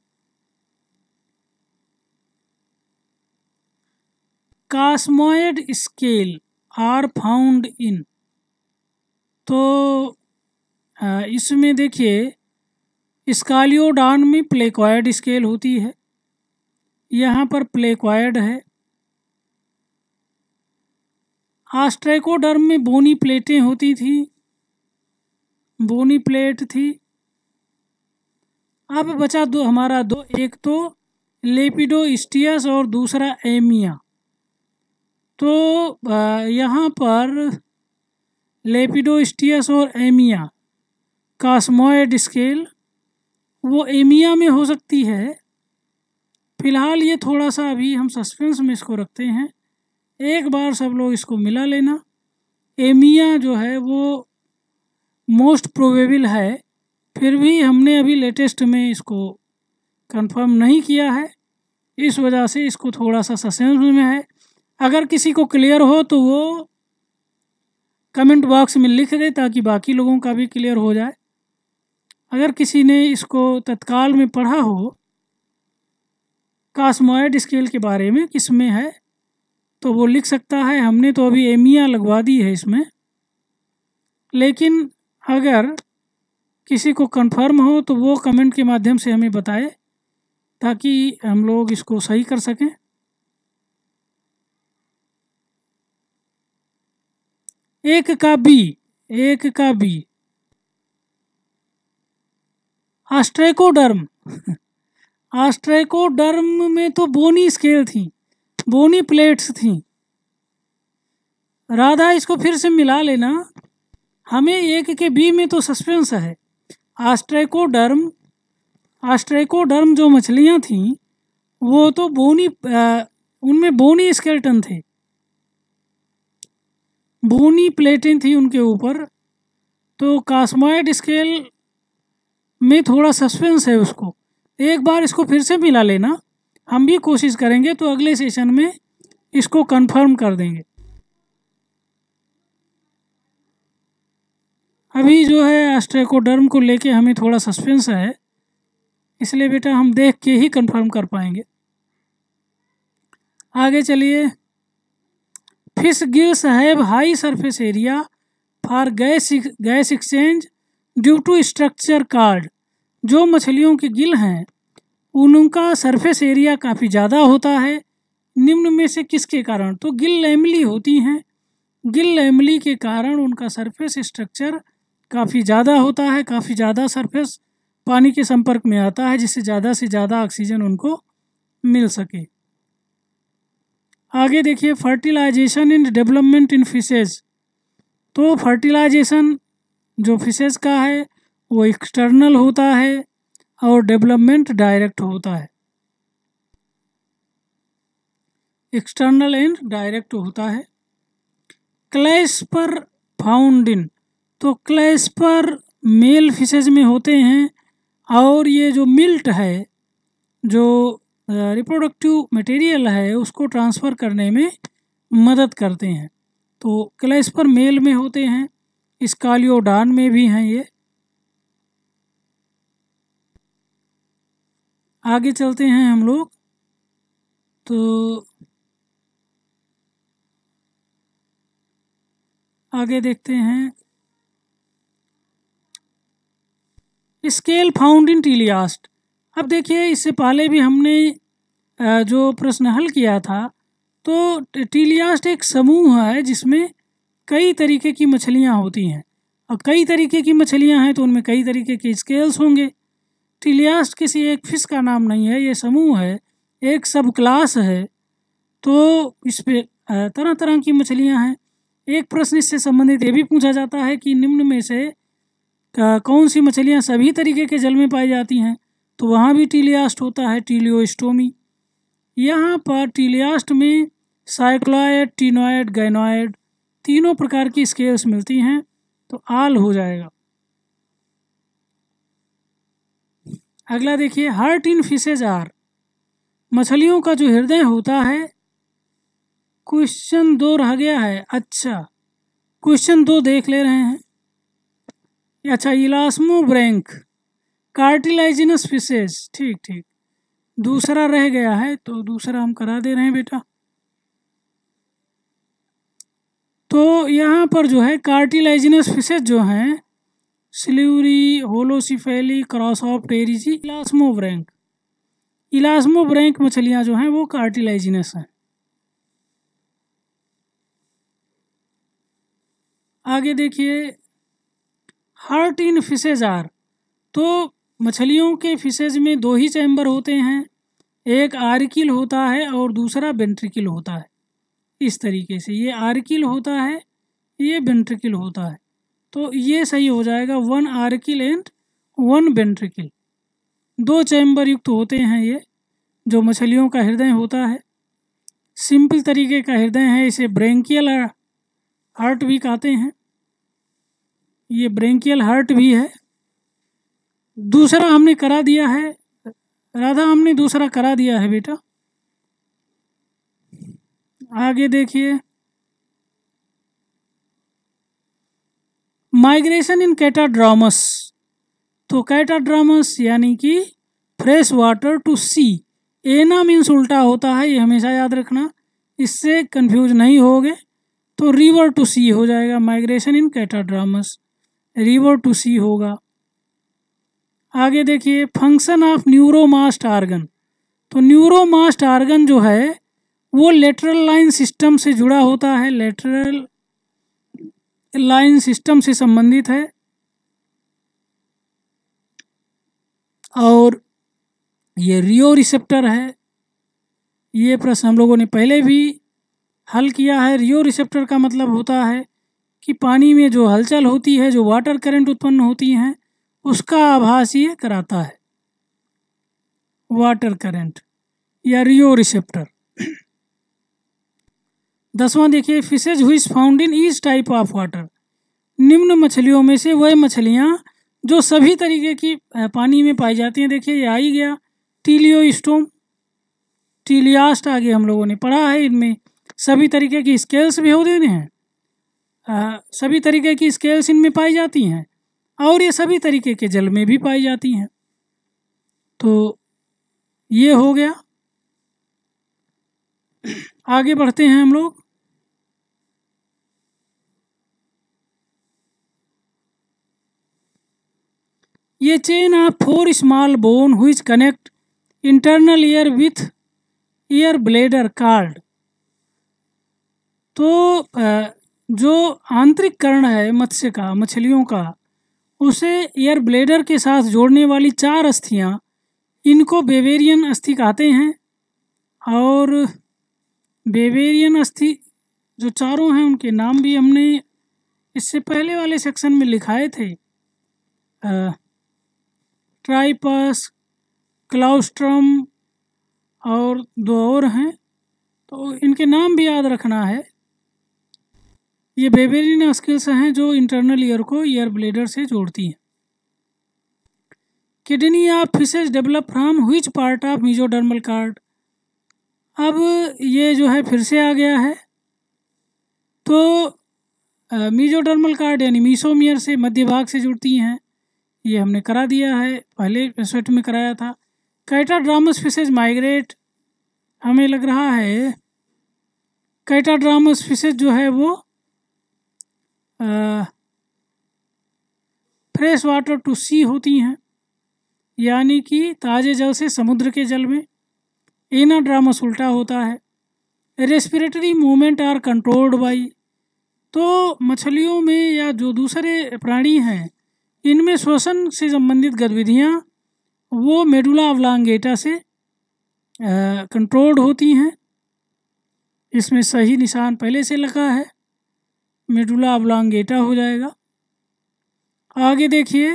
[SPEAKER 1] cosmoid scale are found in. तो इसमें देखिए स्कालियोडान में प्लेक्वायड स्केल होती है, यहाँ पर प्लेक्वायड है। ऑस्ट्रेकोडर्म में बोनी प्लेटें होती थी, बोनी प्लेट थी। अब बचा दो हमारा दो, एक तो लेपिडोस्टियस और दूसरा एमिया। तो यहाँ पर लेपिडोस्टियस और एमिया कॉस्मॉइड स्केल वो एमिया में हो सकती है। फिलहाल ये थोड़ा सा अभी हम सस्पेंस में इसको रखते हैं, एक बार सब लोग इसको मिला लेना। एमिया जो है वो मोस्ट प्रोबेबल है, फिर भी हमने अभी लेटेस्ट में इसको कंफर्म नहीं किया है, इस वजह से इसको थोड़ा सा सस्पेंस में है। अगर किसी को क्लियर हो तो वो कमेंट बॉक्स में लिख दे ताकि बाकी लोगों का भी क्लियर हो जाए। अगर किसी ने इसको तत्काल में पढ़ा हो कॉस्मॉइड स्केल के बारे में किस में है तो वो लिख सकता है। हमने तो अभी एमिया लगवा दी है इसमें, लेकिन अगर किसी को कंफर्म हो तो वो कमेंट के माध्यम से हमें बताए ताकि हम लोग इसको सही कर सकें। एक का बी, एक का बी ऑस्ट्रेकोडर्म ऑस्ट्रेकोडर्म में तो बोनी स्केल थी, बोनी प्लेट्स थी। राधा इसको फिर से मिला लेना, हमें एक के बी में तो सस्पेंस है। ऑस्ट्रेकोडर्म ऑस्ट्रेकोडर्म जो मछलियाँ थीं वो तो बोनी आ, उनमें बोनी स्केलेटन थे, बोनी प्लेटें थी उनके ऊपर। तो कॉस्मॉइड स्केल में थोड़ा सस्पेंस है, उसको एक बार इसको फिर से मिला लेना, हम भी कोशिश करेंगे तो अगले सेशन में इसको कंफर्म कर देंगे। अभी जो है ऑस्ट्रेकोडर्म को लेके हमें थोड़ा सस्पेंस है, इसलिए बेटा हम देख के ही कंफर्म कर पाएंगे। आगे चलिए। Fish gills have high surface area for gas gas exchange due to structure called. जो मछलियों के गिल हैं उनका सरफेस एरिया काफ़ी ज़्यादा होता है, निम्न में से किसके कारण? तो गिल लैमली होती हैं, गिल लैमली के कारण उनका सरफेस स्ट्रक्चर काफ़ी ज़्यादा होता है, काफ़ी ज़्यादा सरफेस पानी के संपर्क में आता है जिससे ज़्यादा से ज़्यादा ऑक्सीजन उनको मिल सके। आगे देखिए, fertilization and development in fishes. तो फर्टिलाइजेशन जो फिशेज का है वो एक्सटर्नल होता है और डेवलपमेंट डायरेक्ट होता है, एक्सटर्नल एंड डायरेक्ट होता है। क्लैस्पर फाउंड इन, तो क्लैस्पर मेल फिशेज में होते हैं और ये जो मिल्ट है, जो रिप्रोडक्टिव मटेरियल है उसको ट्रांसफ़र करने में मदद करते हैं। तो क्लैस्पर मेल में होते हैं, स्कालियोडान में भी हैं ये। आगे चलते हैं हम लोग, तो आगे देखते हैं स्केल फाउंड इन टीलियास्ट। अब देखिए, इससे पहले भी हमने जो प्रश्न हल किया था, तो टीलियास्ट एक समूह है जिसमें कई तरीके की मछलियाँ होती हैं, और कई तरीके की मछलियाँ हैं तो उनमें कई तरीके के स्केल्स होंगे। टीलियास्ट किसी एक फिश का नाम नहीं है, ये समूह है, एक सब क्लास है। तो इस पे तरह तरह की मछलियाँ हैं। एक प्रश्न इससे संबंधित ये भी पूछा जाता है कि निम्न में से कौन सी मछलियाँ सभी तरीके के जल में पाई जाती हैं, तो वहाँ भी टीलियास्ट होता है, टीलियोस्टोमी। यहाँ पर टीलियास्ट में साइक्लॉयड, टिनॉयड, गैनॉयड तीनों प्रकार की स्केल्स मिलती हैं, तो आल हो जाएगा। अगला देखिए, हार्ट इन फिशेज आर। मछलियों का जो हृदय होता है, क्वेश्चन दो रह गया है। अच्छा, क्वेश्चन दो देख ले रहे हैं। अच्छा, इलास्मोब्रैंक कार्टिलाजिनस फिशेज, ठीक ठीक, दूसरा रह गया है तो दूसरा हम करा दे रहे हैं बेटा। तो यहाँ पर जो है कार्टिलाजिनस फिशेज जो हैं, सिल्यूरी, होलोसिफेली, क्रॉसऑप्टेरिजी, इलास्मोब्रैंक। इलास्मोब्रैंक मछलियाँ जो हैं वो कार्टिलाजिनस हैं। आगे देखिए, हार्ट इन फिशेज आर, तो मछलियों के फिशेज में दो ही चैम्बर होते हैं, एक आर्किल होता है और दूसरा वेंट्रिकल होता है। इस तरीके से ये आर्किल होता है, ये वेंट्रिकल होता है, तो ये सही हो जाएगा, one auricle and one ventricle. दो चैम्बर युक्त होते हैं ये, जो मछलियों का हृदय होता है। सिंपल तरीके का हृदय है, इसे ब्रेंकियल हार्ट भी कहते हैं, ये ब्रेंकियल हार्ट भी है। दूसरा हमने करा दिया है राधा, हमने दूसरा करा दिया है बेटा। आगे देखिए, माइग्रेशन इन कैटाड्रामस, तो कैटाड्रामस यानी कि fresh water to sea, ana means उल्टा होता है, ये हमेशा याद रखना, इससे कंफ्यूज नहीं होगे। तो रिवर टू सी हो जाएगा, migration in catadromous river to sea होगा। आगे देखिए, फंक्शन ऑफ न्यूरोमास्ट आर्गन, तो न्यूरोमास्ट आर्गन जो है वो लेटरल लाइन सिस्टम से जुड़ा होता है, लेटरल लाइन सिस्टम से संबंधित है। और ये रियो रिसेप्टर है, ये प्रश्न हम लोगों ने पहले भी हल किया है। रियो रिसेप्टर का मतलब होता है कि पानी में जो हलचल होती है, जो वाटर करंट उत्पन्न होती हैं, उसका आभास ये कराता है, वाटर करंट या रियो रिसेप्टर। दसवां देखिए, फिशेज हुई is found in each type of water, निम्न मछलियों में से वह मछलियाँ जो सभी तरीके की पानी में पाई जाती हैं। देखिए ये आ ही गया, टीलियोस्टोम, टीलियास्ट आगे हम लोगों ने पढ़ा है। इनमें सभी तरीके की स्केल्स भी होते हैं, आ, सभी तरीके की स्केल्स इनमें पाई जाती हैं, और ये सभी तरीके के जल में भी पाई जाती हैं। तो ये हो गया। आगे बढ़ते हैं हम लोग। ये chain of four small bone which connect internal ear with air bladder called, तो जो आंतरिक कर्ण है मत्स्य का, मछलियों का, उसे ईयर ब्लेडर के साथ जोड़ने वाली चार अस्थियां, इनको बेवेरियन अस्थि कहते हैं। और बेवेरियन अस्थि जो चारों हैं उनके नाम भी हमने इससे पहले वाले सेक्शन में लिखाए थे, ट्राइपस, क्लाउस्ट्रम और दो और हैं, तो इनके नाम भी याद रखना है। ये बेवेरियन स्किल्स हैं जो इंटरनल ईयर को ईयर ब्लेडर से जोड़ती हैं। Kidney of fishes develop from which part of mesodermal cord, अब ये जो है फिर से आ गया है। तो मेसोडर्मल कार्ड यानी मीसोमियर से मध्य भाग से जुड़ती हैं, ये हमने करा दिया है, पहले सेट में कराया था। कैटाड्रामस फिशेज माइग्रेट, हमें लग रहा है कैटाड्रामस फिशेज जो है वो फ्रेश वाटर टू सी होती हैं, यानी कि ताज़े जल से समुद्र के जल में। एनाड्रामस उल्टा होता है। Respiratory movement are controlled by, तो मछलियों में या जो दूसरे प्राणी हैं इनमें श्वसन से संबंधित गतिविधियाँ वो मेडुला ऑब्लांगेटा से कंट्रोल्ड होती हैं। इसमें सही निशान पहले से लगा है, मेडुला ऑब्लांगेटा हो जाएगा। आगे देखिए,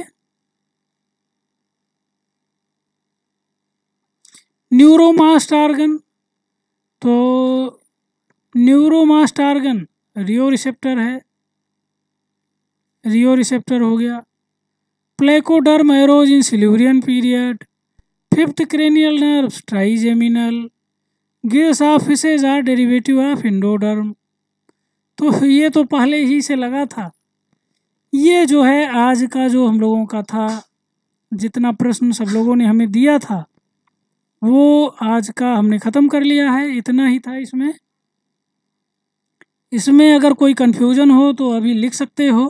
[SPEAKER 1] न्यूरोमास्ट आर्गन, तो न्यूरोमास्ट आर्गन रियो रिसेप्टर है, रियो रिसेप्टर हो गया। Placoderm arose in Silurian period, fifth cranial nerve trigeminal, gills of fishes are derivative of endoderm, तो ये तो पहले ही से लगा था। ये जो है आज का जो हम लोगों का था, जितना प्रश्न सब लोगों ने हमें दिया था वो आज का हमने ख़त्म कर लिया है, इतना ही था इसमें। इसमें अगर कोई कन्फ्यूज़न हो तो अभी लिख सकते हो।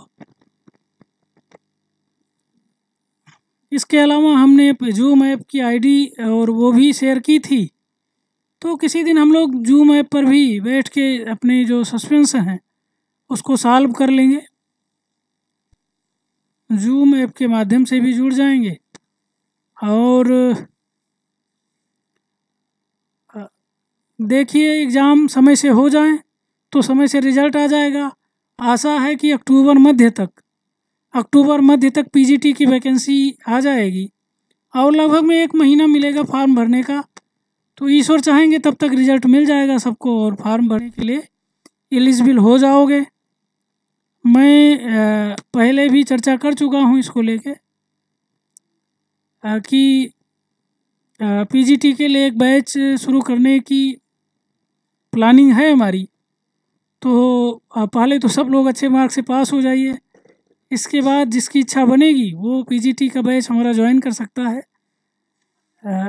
[SPEAKER 1] इसके अलावा हमने जूम ऐप की आईडी और वो भी शेयर की थी, तो किसी दिन हम लोग जूम ऐप पर भी बैठ के अपने जो सस्पेंस हैं उसको सॉल्व कर लेंगे। जूम ऐप के माध्यम से भी जुड़ जाएंगे और देखिए एग्ज़ाम समय से हो जाए तो समय से रिज़ल्ट आ जाएगा। आशा है कि अक्टूबर मध्य तक अक्टूबर मध्य तक पीजीटी की वैकेंसी आ जाएगी और लगभग में एक महीना मिलेगा फॉर्म भरने का। तो ईश्वर चाहेंगे तब तक रिज़ल्ट मिल जाएगा सबको और फॉर्म भरने के लिए एलिजिबल हो जाओगे। मैं पहले भी चर्चा कर चुका हूँ इसको लेके कि पीजीटी के लिए एक बैच शुरू करने की प्लानिंग है हमारी। तो पहले तो सब लोग अच्छे मार्क्स से पास हो जाइए, इसके बाद जिसकी इच्छा बनेगी वो पीजीटी का बैच हमारा ज्वाइन कर सकता है। आ,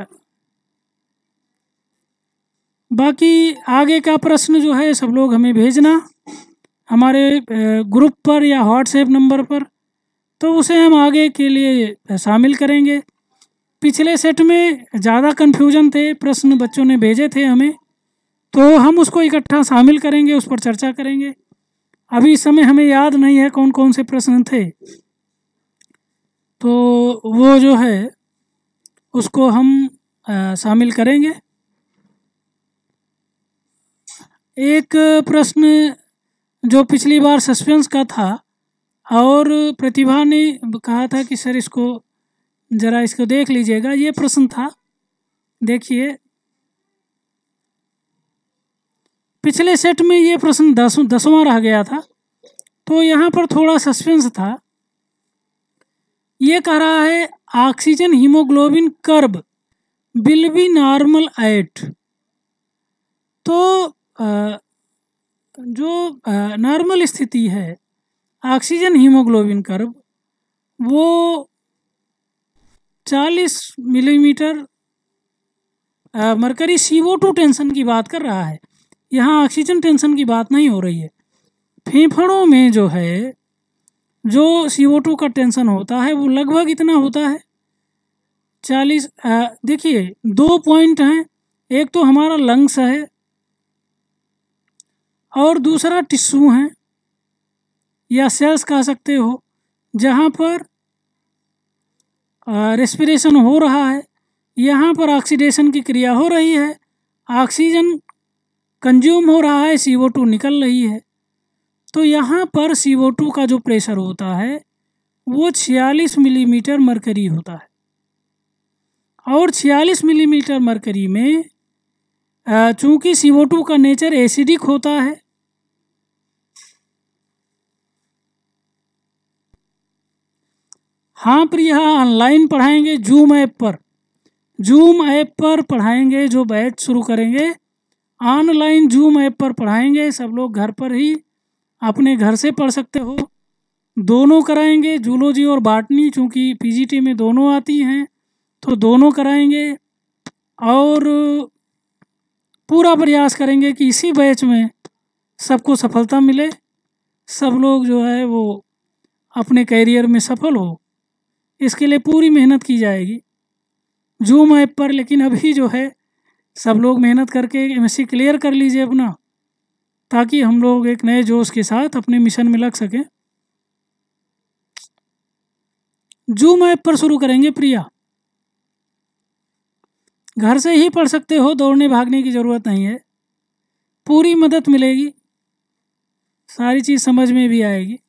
[SPEAKER 1] बाकी आगे का प्रश्न जो है सब लोग हमें भेजना हमारे ग्रुप पर या व्हाट्सएप नंबर पर, तो उसे हम आगे के लिए शामिल करेंगे। पिछले सेट में ज़्यादा कन्फ्यूजन थे, प्रश्न बच्चों ने भेजे थे हमें, तो हम उसको इकट्ठा शामिल करेंगे, उस पर चर्चा करेंगे। अभी इस समय हमें याद नहीं है कौन कौन से प्रश्न थे, तो वो जो है उसको हम शामिल करेंगे। एक प्रश्न जो पिछली बार सस्पेंस का था और प्रतिभा ने कहा था कि सर इसको ज़रा इसको देख लीजिएगा, ये प्रश्न था। देखिए पिछले सेट में ये प्रश्न दस दसवां रह गया था, तो यहाँ पर थोड़ा सस्पेंस था। ये कह रहा है oxygen haemoglobin curve will be normal at. तो आ, जो नॉर्मल स्थिति है ऑक्सीजन हीमोग्लोबिन कर्व वो चालीस millimetre mercury C O two tension की बात कर रहा है। यहाँ ऑक्सीजन टेंशन की बात नहीं हो रही है। फेफड़ों में जो है जो सी ओ टू का टेंशन होता है वो लगभग इतना होता है चालीस। देखिए दो पॉइंट हैं, एक तो हमारा लंग्स है और दूसरा टिश्यू है या सेल्स कह सकते हो, जहाँ पर रेस्पिरेशन हो रहा है, यहाँ पर ऑक्सीडेशन की क्रिया हो रही है, ऑक्सीजन कंज्यूम हो रहा है, सी ओ टू निकल रही है। तो यहाँ पर सी ओ टू का जो प्रेशर होता है वो छियालीस मिलीमीटर मरकरी होता है और छियालीस मिलीमीटर मरकरी में चूँकि सी ओ टू का नेचर एसिडिक होता है, हाँ प्रिया ऑनलाइन पढ़ाएंगे जूम ऐप पर, जूम ऐप पर पढ़ाएंगे। जो बैच शुरू करेंगे ऑनलाइन जूम ऐप पर पढ़ाएंगे। सब लोग घर पर ही अपने घर से पढ़ सकते हो, दोनों कराएंगे जूलॉजी और बॉटनी, चूँकि पीजीटी में दोनों आती हैं तो दोनों कराएंगे और पूरा प्रयास करेंगे कि इसी बैच में सबको सफलता मिले, सब लोग जो है वो अपने कैरियर में सफल हो, इसके लिए पूरी मेहनत की जाएगी जूम ऐप पर। लेकिन अभी जो है सब लोग मेहनत करके एमएससी क्लियर कर लीजिए अपना, ताकि हम लोग एक नए जोश के साथ अपने मिशन में लग सकें। जूम ऐप पर शुरू करेंगे प्रिया, घर से ही पढ़ सकते हो, दौड़ने भागने की ज़रूरत नहीं है, पूरी मदद मिलेगी, सारी चीज़ समझ में भी आएगी।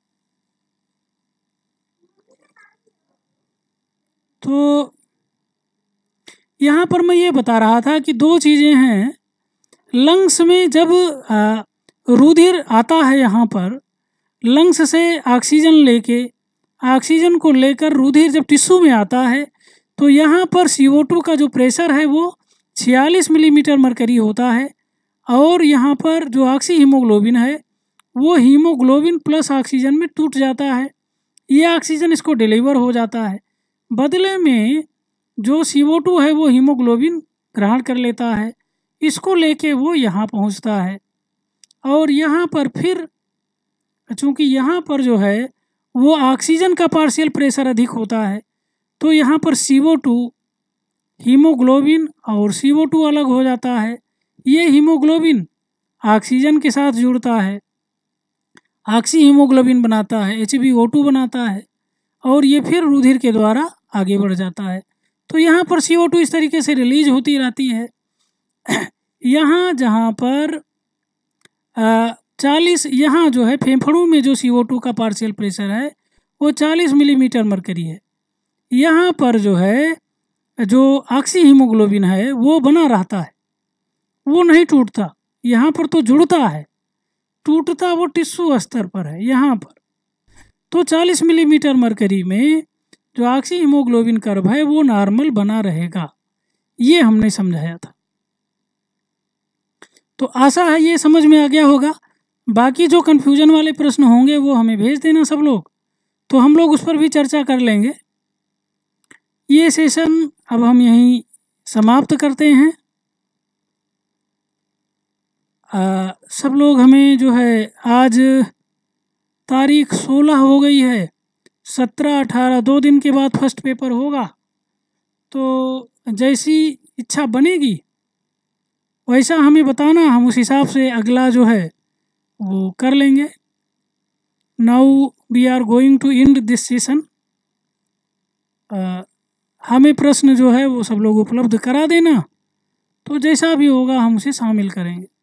[SPEAKER 1] तो यहाँ पर मैं ये बता रहा था कि दो चीज़ें हैं। लंग्स में जब रुधिर आता है, यहाँ पर लंग्स से ऑक्सीजन लेके ऑक्सीजन को लेकर रुधिर जब टिश्यू में आता है तो यहाँ पर सी ओ टू का जो प्रेशर है वो छियालीस मिलीमीटर मरकरी होता है और यहाँ पर जो ऑक्सी हीमोग्लोबिन है वो हीमोग्लोबिन प्लस ऑक्सीजन में टूट जाता है, ये ऑक्सीजन इसको डिलीवर हो जाता है। बदले में जो सी ओ टू है वो हीमोग्लोबिन ग्रहण कर लेता है, इसको लेके वो यहाँ पहुँचता है और यहाँ पर फिर चूँकि यहाँ पर जो है वो ऑक्सीजन का पार्शियल प्रेशर अधिक होता है, तो यहाँ पर सी ओ टू हीमोग्लोबिन और सी ओ टू अलग हो जाता है। ये हीमोग्लोबिन ऑक्सीजन के साथ जुड़ता है, ऑक्सी हीमोग्लोबिन बनाता है, एच बी ओ टू बनाता है और ये फिर रुधिर के द्वारा आगे बढ़ जाता है। तो यहाँ पर सी ओ टू इस तरीके से रिलीज होती रहती है। यहाँ जहाँ पर चालीस, यहाँ जो है फेफड़ों में जो सी ओ टू का पार्शियल प्रेशर है वो चालीस मिलीमीटर मरकरी है। यहाँ पर जो है जो ऑक्सी हीमोग्लोबिन है वो बना रहता है, वो नहीं टूटता। यहाँ पर तो जुड़ता है, टूटता वो टिश्यू स्तर पर है यहाँ पर। तो चालीस मिलीमीटर मरकरी में जो ऑक्सी हीमोग्लोबिन कर्व है वो नॉर्मल बना रहेगा, ये हमने समझाया था। तो आशा है ये समझ में आ गया होगा। बाकी जो कन्फ्यूजन वाले प्रश्न होंगे वो हमें भेज देना सब लोग, तो हम लोग उस पर भी चर्चा कर लेंगे। ये सेशन अब हम यहीं समाप्त करते हैं। आ, सब लोग हमें जो है, आज तारीख सोलह हो गई है, सत्रह अठारह दो दिन के बाद फर्स्ट पेपर होगा। तो जैसी इच्छा बनेगी वैसा हमें बताना, हम उस हिसाब से अगला जो है वो कर लेंगे। Now we are going to end this session. हमें प्रश्न जो है वो सब लोग उपलब्ध करा देना, तो जैसा भी होगा हम उसे शामिल करेंगे।